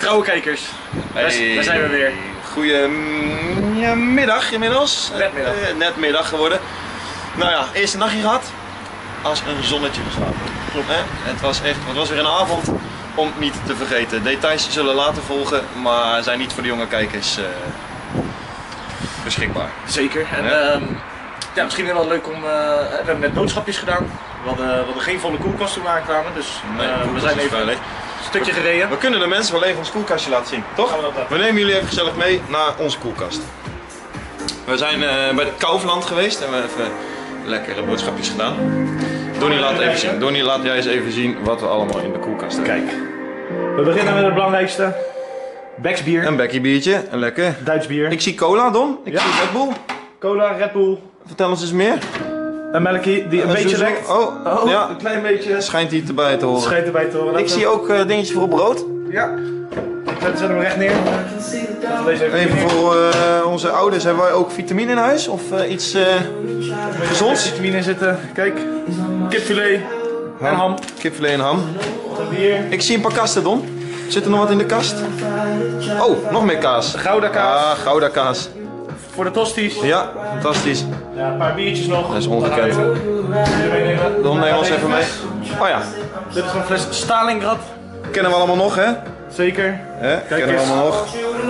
Trouwe kijkers, daar zijn we weer. Goedemiddag inmiddels. Netmiddag. Net middag geworden. Nou ja, eerste nachtje gehad. Als een zonnetje geslapen. Klopt. Het was weer een avond om niet te vergeten. Details zullen later volgen, maar zijn niet voor de jonge kijkers beschikbaar. Zeker. En ja, misschien wel leuk om. We hebben net boodschapjes gedaan. We hadden geen volle koelkast toen we aankwamen, dus we zijn even een stukje gereden. We kunnen de mensen wel even ons koelkastje laten zien, toch? We nemen jullie even gezellig mee naar onze koelkast. We zijn bij de Kaufland geweest en we hebben even lekkere boodschapjes gedaan. Donnie, laat even zien. Donnie, laat jij eens even zien wat we allemaal in de koelkast hebben. Kijk, we beginnen met het belangrijkste. Beck's bier. Een Becky biertje, een lekker. Duits bier. Ik zie cola, Don. Ik zie Red Bull. Cola, Red Bull. Vertel ons eens meer. Een melkie die een beetje lekt. Oh, ja. Een klein beetje. Schijnt hier erbij te horen. Schijnt erbij te horen. Ik zie ook dingetjes voor op brood. Ja. Zet hem recht neer. Even voor onze ouders, hebben wij ook vitamine in huis? Of iets gezonds? Vitamine in zitten. Kijk. Kipfilet en ham. Kipfilet en ham. Bier. Ik zie een paar kasten, Don. Zit er nog wat in de kast? Oh, nog meer kaas. Gouda kaas. Ah, Gouda kaas. Voor de tosties. Ja, fantastisch. Ja, een paar biertjes nog. Dat is ongekend. Don, neem ons even mee. Oh ja. Dit is een fles Stalingrad. Kennen we allemaal nog, hè? Zeker. Kennen we allemaal nog.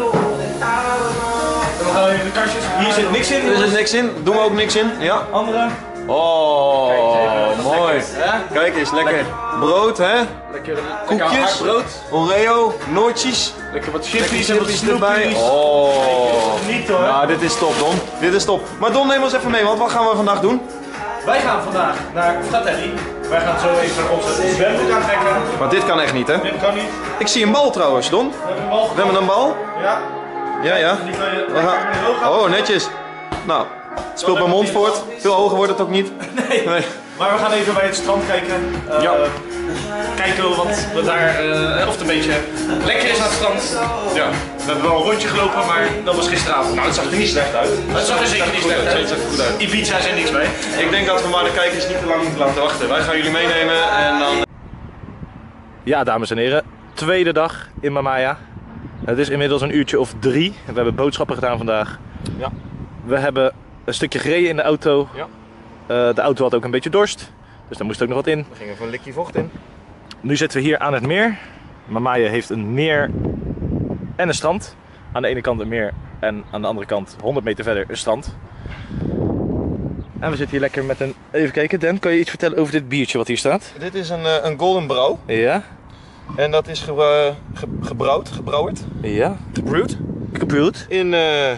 En we gaan even de kastjes. Hier zit niks in. Er zit niks in. Doen we ook niks in? Ja. Andere. Oh, mooi. Kijk eens, lekker brood, hè? Lekker Koekjes, brood. Oreo, nootjes. Lekker wat Lekker chippies en wat chippies erbij. snoepjes. Oh. Niet hoor. Nou, dit is top, Don. Dit is top. Maar Don, neem ons even mee, want wat gaan we vandaag doen? Wij gaan vandaag naar Fratelli. Wij gaan zo even onze zwembroek aantrekken. Maar dit kan echt niet, hè? Dit kan niet. Ik zie een bal trouwens, Don. We hebben een bal. We hebben een bal. Ja. Ja. Die kan je We gaan... Oh, netjes. Nou, het speelt bij Montfort. Veel hoger wordt het ook niet. Nee. Maar we gaan even bij het strand kijken. Ja. Kijken wat daar, of het een beetje lekker is aan het strand. Ja. We hebben wel een rondje gelopen, maar dat was gisteravond. Nou, het zag er niet slecht uit. Het zag er zeker niet slecht uit. Het zag er goed uit. Ibiza is er niks mee. Ik denk dat we maar de kijkers niet te lang moeten laten wachten. Wij gaan jullie meenemen en dan... Ja, dames en heren. Tweede dag in Mamaia. Het is inmiddels een uurtje of 3. We hebben boodschappen gedaan vandaag. Ja. We hebben een stukje gereden in de auto. Ja. De auto had ook een beetje dorst. Dus daar moest ook nog wat in. We gingen even een likje vocht in. Nu zitten we hier aan het meer. Mamaia heeft een meer en een strand. Aan de ene kant een meer en aan de andere kant 100 meter verder een strand. En we zitten hier lekker met een... Even kijken, Dan, kan je iets vertellen over dit biertje wat hier staat? Dit is een Golden Brouw. Ja. En dat is gebrouwd. Ja. Gebrewd. In...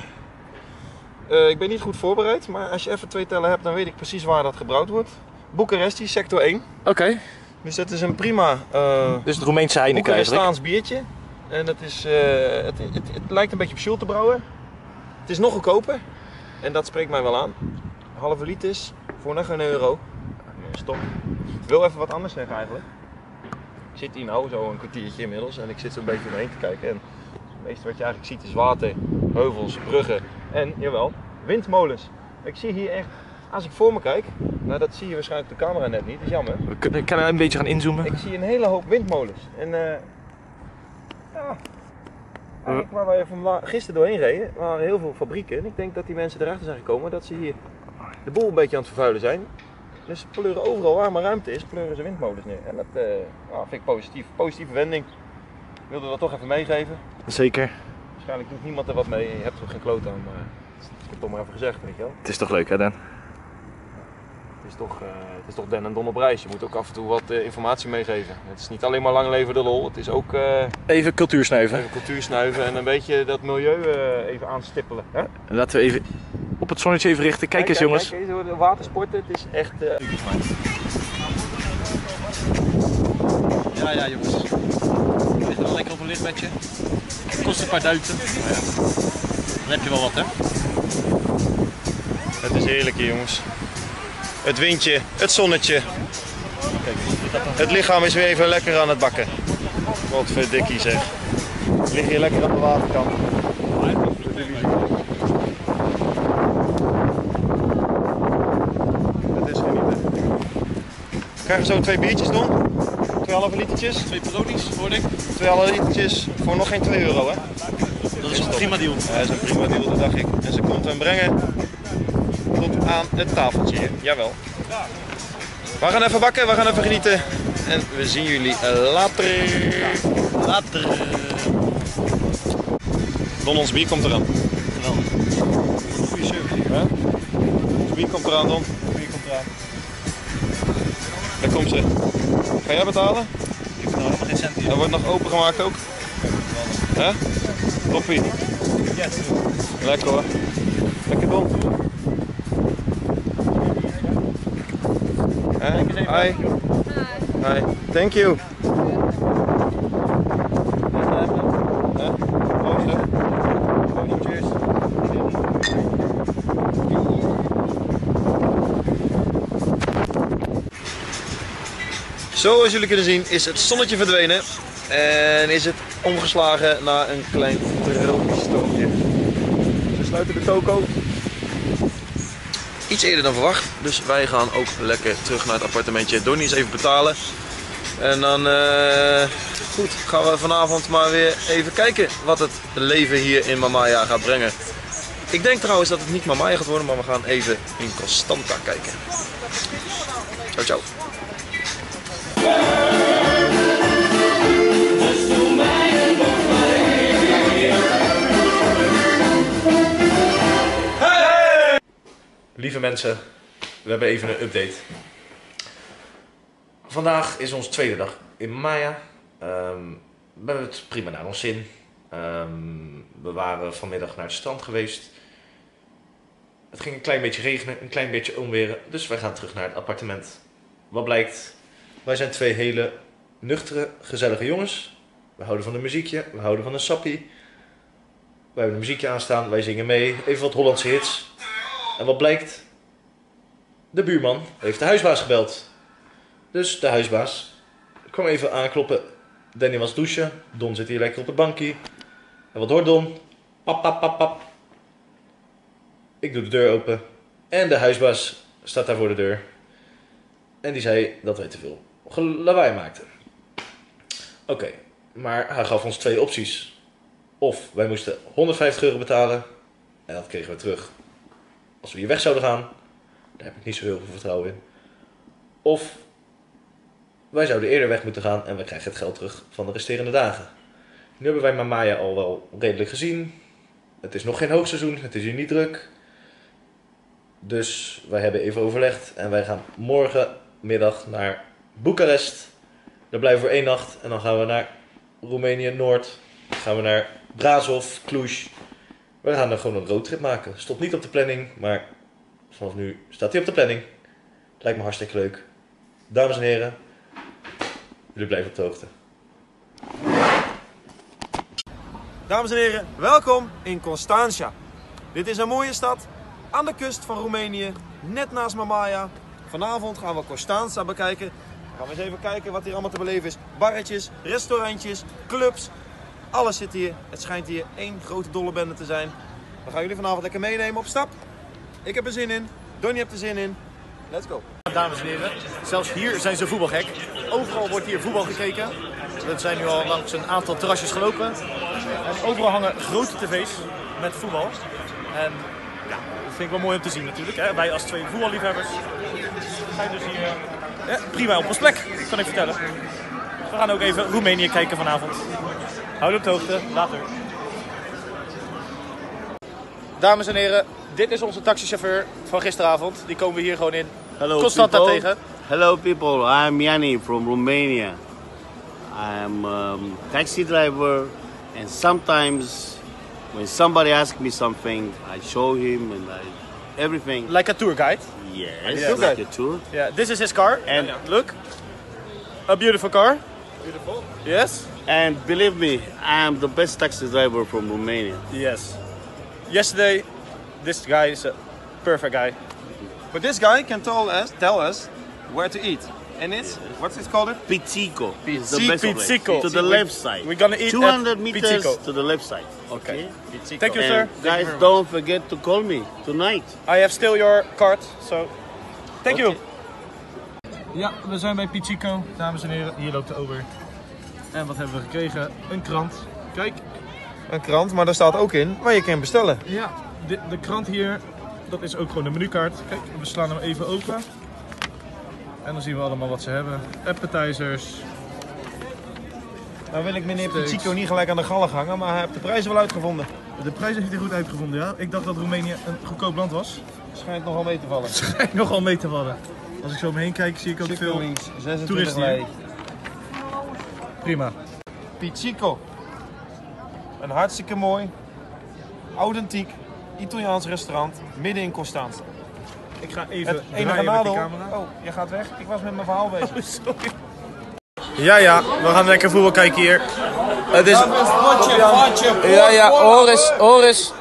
ik ben niet goed voorbereid, maar als je even 2 tellen hebt, dan weet ik precies waar dat gebrouwd wordt. Boekaresti, sector 1. Oké. Dus dat is een prima Dus het Roemeense Heineken eigenlijk. Boekarestaans biertje. En dat is, het lijkt een beetje op Schulte brouwen. Het is nog goedkoper. En dat spreekt mij wel aan. Halve liters voor nog €1. Stop. Ik wil even wat anders zeggen eigenlijk. Ik zit hier nou zo een kwartiertje inmiddels en ik zit zo'n beetje omheen te kijken. En het meeste wat je eigenlijk ziet is water, heuvels, bruggen en, jawel, windmolens. Ik zie hier echt, als ik voor me kijk, nou dat zie je waarschijnlijk op de camera net niet, dat is jammer. We kunnen een beetje gaan inzoomen. Ik zie een hele hoop windmolens. En ja, eigenlijk waar wij gisteren doorheen reden, waren heel veel fabrieken. En ik denk dat die mensen erachter zijn gekomen dat ze hier de boel een beetje aan het vervuilen zijn. Dus ze pleuren overal waar maar ruimte is, pleuren ze windmolens neer. En dat vind ik positief. Positieve wending. Ik wilde dat toch even meegeven. Zeker. Waarschijnlijk doet niemand er wat mee. Je hebt er geen kloot aan, maar ik heb het toch maar even gezegd, weet je wel. Het is toch leuk, hè, Dan? Het is toch Den en Don op reis. Je moet ook af en toe wat informatie meegeven. Het is niet alleen maar lang leven de lol. Het is ook Even cultuur snuiven. even cultuur snuiven en een beetje dat milieu even aanstippelen. Hè? Laten we even op het zonnetje even richten. Kijk eens, jongens. Kijk eens, de watersporten, het is echt... Ja jongens, we zitten al lekker op een lichtbedje. Het kost een paar duiten, maar ja, dan heb je wel wat hè. Het is heerlijk hier jongens. Het windje, het zonnetje. Het lichaam is weer even lekker aan het bakken. Wat verdikkie zeg. Ik lig hier lekker aan de waterkant. Het is genieten. Krijgen we zo 2 biertjes, Don? 2 2 halve litertjes. 2 Peroni's, hoorde ik. 2 halve litertjes voor nog geen €2, hè? Dat is een prima deal. Ja, dat is een prima deal, dat dacht ik. En ze komt hem brengen tot aan het tafeltje hier. Jawel. We gaan even bakken, we gaan even genieten. En we zien jullie later. Later. Don, ons bier komt eraan. Geweldig. Goede service hier. Ja? Ons bier komt eraan, Don. Bier komt eraan. Daar komt ze. Ga jij betalen? Ik heb nog helemaal geen cent hier. Dat wordt nog opengemaakt ook. Hè? Toppie. Yes. Lekker hoor. Lekker Don. Hi. Hi. Thank you. Proost hè. Cheers. Zoals jullie kunnen zien is het zonnetje verdwenen en is het omgeslagen naar een klein tropisch stormpje. Ze sluiten de toko iets eerder dan verwacht, dus wij gaan ook lekker terug naar het appartementje. Donnie is even betalen en dan goed, gaan we vanavond maar weer even kijken wat het leven hier in Mamaja gaat brengen. Ik denk trouwens dat het niet Mamaja gaat worden, maar we gaan even in Constanta kijken. Ciao ciao. Lieve mensen, we hebben even een update. Vandaag is onze tweede dag in Mamaja. We hebben het prima naar ons zin. We waren vanmiddag naar het strand geweest. Het ging een klein beetje regenen, een klein beetje onweren, dus wij gaan terug naar het appartement. Wat blijkt? Wij zijn twee hele nuchtere, gezellige jongens. We houden van een muziekje, we houden van een sappie. We hebben een muziekje aanstaan, wij zingen mee, even wat Hollandse hits. En wat blijkt? De buurman heeft de huisbaas gebeld. Dus de huisbaas kwam even aankloppen. Danny was douchen, Don zit hier lekker op het bankje. En wat hoort Don? Pap, pap, pap, pap. Ik doe de deur open. En de huisbaas staat daar voor de deur. En die zei dat wij te veel lawaai maakten. Oké, maar hij gaf ons twee opties. Of wij moesten €150 betalen. En dat kregen we terug. Als we hier weg zouden gaan, daar heb ik niet zo heel veel vertrouwen in. Of wij zouden eerder weg moeten gaan en we krijgen het geld terug van de resterende dagen. Nu hebben wij Mamaja al wel redelijk gezien. Het is nog geen hoogseizoen, het is hier niet druk. Dus wij hebben even overlegd en wij gaan morgenmiddag naar Boekarest. Daar blijven we voor 1 nacht en dan gaan we naar Roemenië Noord. Dan gaan we naar Brasov, Cluj. We gaan er gewoon een roadtrip maken. Stond niet op de planning, maar vanaf nu staat hij op de planning. Lijkt me hartstikke leuk. Dames en heren, jullie blijven op de hoogte. Dames en heren, welkom in Constanța. Dit is een mooie stad aan de kust van Roemenië, net naast Mamaja. Vanavond gaan we Constanța bekijken. Dan gaan we eens even kijken wat hier allemaal te beleven is. Barretjes, restaurantjes, clubs. Alles zit hier. Het schijnt hier één grote dollebende te zijn. We gaan jullie vanavond lekker meenemen op stap. Ik heb er zin in. Donnie heeft er zin in. Let's go. Dames en heren, zelfs hier zijn ze voetbalgek. Overal wordt hier voetbal gekeken. We zijn nu al langs een aantal terrasjes gelopen. En overal hangen grote tv's met voetbal. En ja, dat vind ik wel mooi om te zien natuurlijk. Hè? Wij als twee voetballiefhebbers zijn dus hier prima op ons plek, kan ik vertellen. We gaan ook even Roemenië kijken vanavond. Houd op de hoogte, later. Dames en heren, dit is onze taxichauffeur van gisteravond. Die komen we hier gewoon in Constanta tegen. Hello people, I'm Yanni from Romania. I'm taxi driver and sometimes when somebody asks me something, I show him and everything. Like a tour guide. Yes, Yeah. like a tour. Yeah, this is his car. And Look, a beautiful car. Beautiful. Yes. and believe me, I'm the best taxi driver from Romania. Yes. Yesterday, this guy is a perfect guy. But this guy can tell us where to eat. And it's, what's it called? Pizzico is the Pizzico. best place. Pizzico. To the left side. We're gonna eat 200 at meters Pizzico. to the left side. Okay. Thank you, sir. And guys, don't forget to call me tonight. I have still your card, so thank you. Ja, we zijn bij Pichico, dames en heren. Hier loopt de over. En wat hebben we gekregen? Een krant. Kijk. Een krant, maar daar staat ook in waar je kan bestellen. Ja, de krant hier, dat is ook gewoon de menukaart. Kijk, we slaan hem even open. En dan zien we allemaal wat ze hebben. Appetizers. Nou wil ik meneer Steaks. Pichico niet gelijk aan de gallen hangen, maar hij heeft de prijzen wel uitgevonden. De prijs heeft hij goed uitgevonden, ja. Ik dacht dat Roemenië een goedkoop land was. Schijnt nogal mee te vallen. Schijnt nogal mee te vallen. Als ik zo om me heen kijk, zie ik ook veel Links, 26 toeristen lei. hier. Prima. Pichico. Een hartstikke mooi, authentiek Italiaans restaurant midden in Costanza. Ik ga even Het enige draaien met die nadeel... camera. Oh, je gaat weg. Ik was met mijn verhaal bezig. Sorry. Ja, we gaan lekker voetbal kijken hier. Het is... Ja, hoor eens.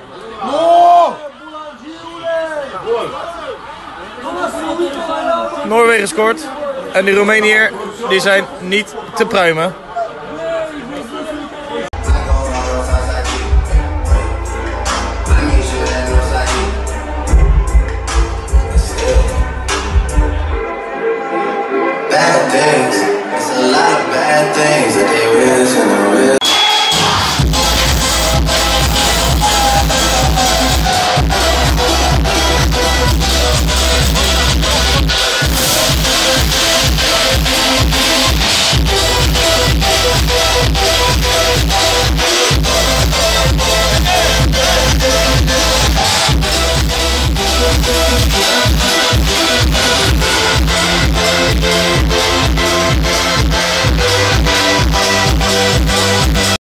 Noorwegen scoort. En die Roemeniërs, die zijn niet te pruimen. Bad things, it's a lot of bad things that they wish in the real.